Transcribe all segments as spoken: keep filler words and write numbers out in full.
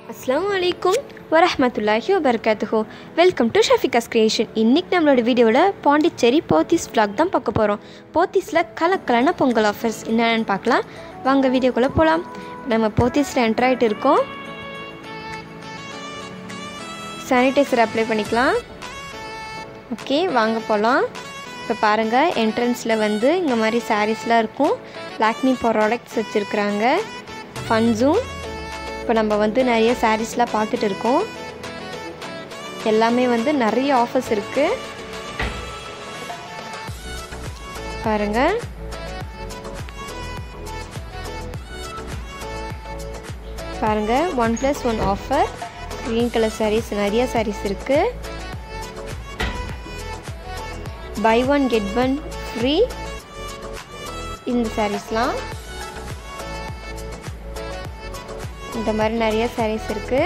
Assalamu alaikum warahmatullahi wabarakatuh. Welcome to Shafiqa's Creation. இன்னைக்கு நம்மளோட வீடியோல பாண்டிச்சேரி pothys vlog தான் பார்க்க போறோம். pothysல கலக்கலான பொங்கல் ஆஃபர்ஸ் என்னன்னு பார்க்கலாம். வாங்க வீடியோக்குள்ள போலாம். நம்ம pothysல என்டர் ஆயிட்டு இருக்கோம். சானிடைசர் அப்ளை பண்ணிக்கலாம். ஓகே, வாங்க போலாம். இப்போ பாருங்க, என்ட்ரன்ஸ்ல வந்து இந்த மாதிரி சாரீஸ்லாம் இருக்கும். லாக்மி ப்ராடக்ட்ஸ் வச்சிருக்காங்க. ஃபன்ஸும் இப்போ நம்ம வந்து நிறைய சாரீஸ்லாம் பார்த்துட்டு இருக்கோம். எல்லாமே வந்து நிறைய ஆஃபர்ஸ் இருக்குது பாருங்க. பாருங்க, one plus one offer. Green colour saris நிறைய சாரீஸ் இருக்குது. Buy one get one free இந்த சாரீஸ்லாம். இந்த மாதிரி நிறைய சாரீஸ் இருக்கு.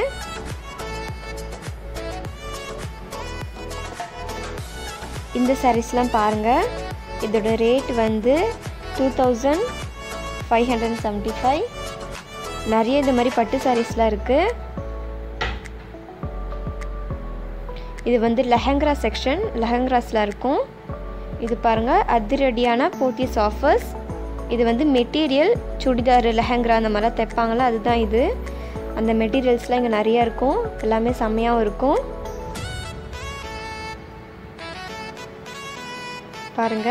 இந்த சாரீஸ்லாம் பாருங்க, இதோட ரேட் வந்து two thousand five hundred seventy five. நிறைய இந்த மாதிரி பட்டு சாரீஸ்லாம் இருக்கு. இது வந்து லெஹங்கரா செக்ஷன், லெஹங்கராஸ்லாம் இருக்கும். இது பாருங்க, அதிரடியான போத்தீஸ் ஆஃபர்ஸ். இது வந்து மெட்டீரியல் சுடிதார், லெஹங்கரா அந்த மாதிரிலாம் தைப்பாங்களா, அதுதான் இது. அந்த மெட்டீரியல்ஸ்லாம் இங்கே நிறையா இருக்கும். எல்லாமே செம்மையாகவும் இருக்கும். பாருங்க,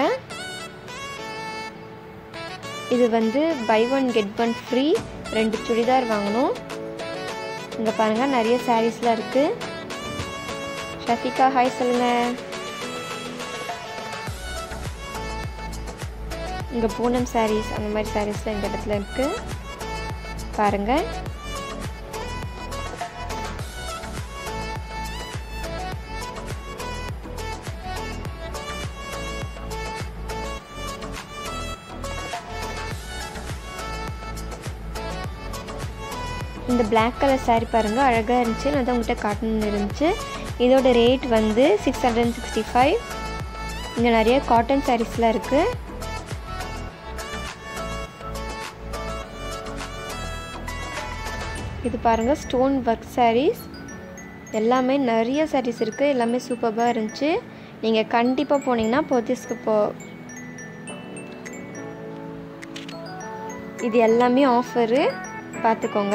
இது வந்து buy one get one free. ரெண்டு சுடிதார் வாங்கணும். இங்கே பாருங்க, நிறைய சாரீஸ்லாம் இருக்கு. ஷஃபிகா ஹாய் சொல்லுங்க. இங்கே பூனம் சாரீஸ் அந்த மாதிரி சாரீஸ்லாம் இந்த இடத்துல இருக்கு பாருங்க. இந்த பிளாக் கலர் சாரீ பாருங்க, அழகாக இருந்துச்சு. நான் தான் உங்கள்கிட்ட காட்டணும்னு இருந்துச்சு. இதோட ரேட் வந்து சிக்ஸ் ஹண்ட்ரட் சிக்ஸ்டி ஃபைவ். இங்கே நிறைய காட்டன் சாரீஸ்லாம் இருக்குது. இது பாருங்கள், ஸ்டோன் ஒர்க் சாரீஸ். எல்லாமே நிறைய சாரீஸ் இருக்குது. எல்லாமே சூப்பராக இருந்துச்சு. நீங்கள் கண்டிப்பாக போனீங்கன்னா போத்தீஸ்க்கு போ. இது எல்லாமே ஆஃபரு, பார்த்துக்கோங்க.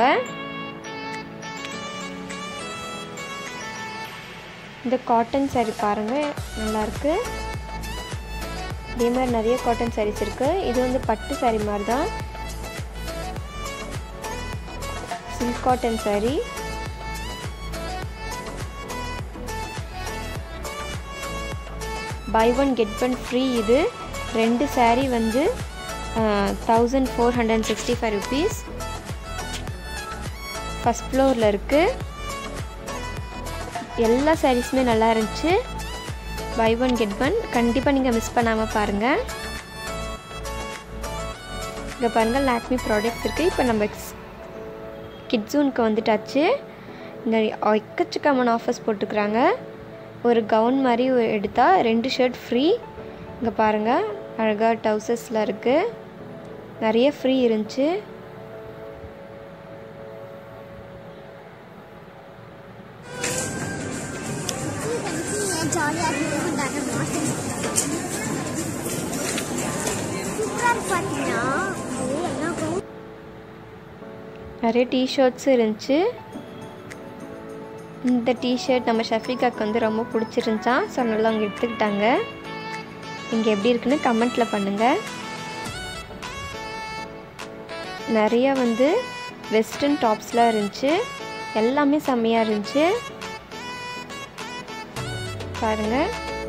இந்த காட்டன் சாரீ பாருங்கள், நல்லாயிருக்கு. இதே மாதிரி நிறைய காட்டன் சாரீஸ் இருக்குது. இது வந்து பட்டு சாரீ மாதிரி தான். Silk cotton sari. Buy one get one free. இது ரெண்டு சாரீ வந்து thousand four hundred sixty five rupees. First ஃப்ளோரில் இருக்குது. எல்லா சாரீஸுமே நல்லா இருந்துச்சு. பை ஒன் கெட் ஒன் கண்டிப்பாக நீங்கள் மிஸ் பண்ணாமல் பாருங்கள். இங்கே பாருங்கள், லாக்மி ப்ராடக்ட்ஸ் இருக்குது. இப்போ நம்ம கிட்ஸ் ஜோனுக்கு வந்துட்டாச்சு. இங்கே எக்கச்சக்கமான ஆஃபர்ஸ் போட்டுக்கிறாங்க. ஒரு கவுன் மாதிரி எடுத்தால் ரெண்டு ஷர்ட் ஃப்ரீ. இங்கே பாருங்கள், அழகாக டவுசர்ஸ்லாம் இருக்குது. நிறைய ஃப்ரீ இருந்துச்சு. நிறைய டிஷர்ட்ஸும் இருந்துச்சு. இந்த டிஷர்ட் நம்ம ஷஃபிகாக்கு வந்து ரொம்ப பிடிச்சிருந்துச்சான். ஸோ நல்லா அவங்க எடுத்துக்கிட்டாங்க. இங்கே எப்படி இருக்குன்னு கமெண்ட்டில் பண்ணுங்கள். நிறையா வந்து வெஸ்டர்ன் டாப்ஸ்லாம் இருந்துச்சு. எல்லாமே செம்மையாக இருந்துச்சு பாருங்கள்.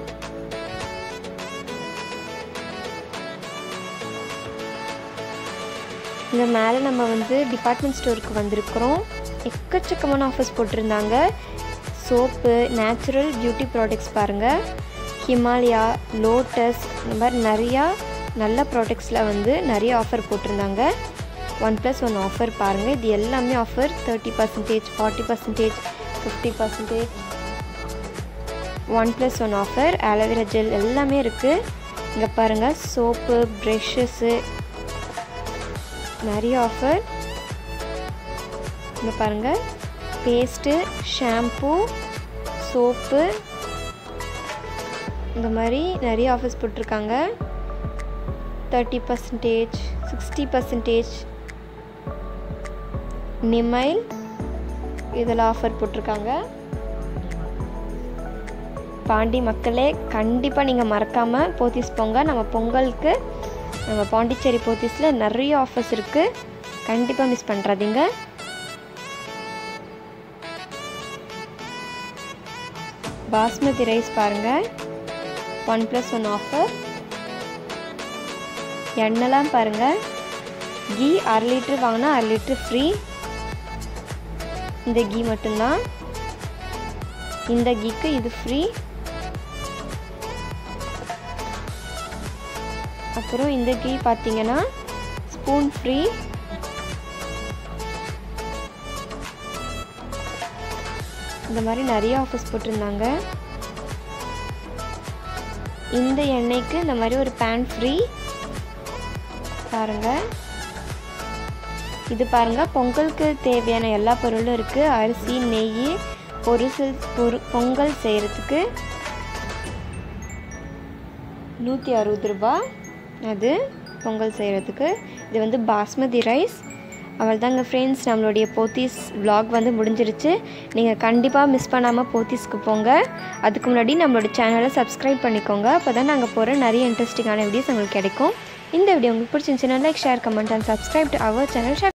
இங்கே மேலே நம்ம வந்து டிபார்ட்மெண்ட் ஸ்டோருக்கு வந்திருக்கிறோம். எக்கச்சக்கமான ஆஃபர்ஸ் போட்டிருந்தாங்க. சோப்பு, நேச்சுரல் பியூட்டி ப்ராடக்ட்ஸ் பாருங்கள். ஹிமாலயா, லோட்டஸ், இந்த மாதிரி நிறையா நல்ல ப்ராடக்ட்ஸில் வந்து நிறைய ஆஃபர் போட்டிருந்தாங்க. ஒன் ப்ளஸ் ஒன் ஆஃபர் பாருங்கள். இது எல்லாமே offer. Thirty percentage, forty percentage, fifty percentage. One plus one offer. Aloe vera gel எல்லாமே இருக்குது. இங்கே பாருங்கள், சோப்பு, ப்ரெஷ்ஷஸ்ஸு நிறைய ஆஃபர். இங்கே பாருங்கள், பேஸ்ட்டு, ஷாம்பு, சோப்பு, இந்த மாதிரி நிறைய ஆஃபர்ஸ் போட்டிருக்காங்க. தேர்ட்டி பர்சன்டேஜ், சிக்ஸ்டி பர்சன்டேஜ், நிமைல் இதெல்லாம் ஆஃபர் போட்டிருக்காங்க. பாண்டி மக்களே, கண்டிப்பாக நீங்கள் மறக்காமல் போத்தீஸ் போங்க. நம்ம பொங்கலுக்கு நம்ம பாண்டிச்சேரி போத்தீஸில் நிறைய ஆஃபர்ஸ் இருக்குது, கண்டிப்பாக மிஸ் பண்ணுறாதீங்க. பாஸ்மதி ரைஸ் பாருங்கள், ஒன் ப்ளஸ் ஒன் ஆஃபர். எண்ணெய்லாம் பாருங்கள், கீ அரை லிட்ரு வாங்கினா அரை லிட்ரு ஃப்ரீ. இந்த கீ மட்டும்தான், இந்த கீக்கு இது ஃப்ரீ. அப்புறம் இந்த கீ பார்த்தீங்கன்னா ஸ்பூன் ஃப்ரீ. இந்த மாதிரி நிறைய ஆஃபர்ஸ் போட்டிருந்தாங்க. இந்த எண்ணெய்க்கு இந்த மாதிரி ஒரு பேன் ஃப்ரீ பாருங்கள். இது பாருங்கள், பொங்கலுக்கு தேவையான எல்லா பொருளும் இருக்குது. அரிசி, நெய், பொருசு பொரு பொங்கல் செய்கிறதுக்கு நூற்றி அறுபது ரூபா. அது பொங்கல் செய்கிறதுக்கு. இது வந்து பாஸ்மதி ரைஸ். அவள் தாங்க ஃப்ரெண்ட்ஸ், நம்மளுடைய போத்தீஸ் vlog வந்து முடிஞ்சிருச்சு. நீங்கள் கண்டிப்பாக மிஸ் பண்ணாமல் போத்தீஸ்க்கு போங்க. அதுக்கு முன்னாடி நம்மளோட சேனலை சப்ஸ்கிரைப் பண்ணிக்கோங்க. அப்போ தான் நாங்கள் போகிற நிறைய இன்ட்ரெஸ்டிங்கான வீடியோஸ் உங்களுக்கு கிடைக்கும். இந்த வீடியோ உங்களுக்கு பிடிச்சிருந்துச்சுன்னா like, share, comment and subscribe to our channel.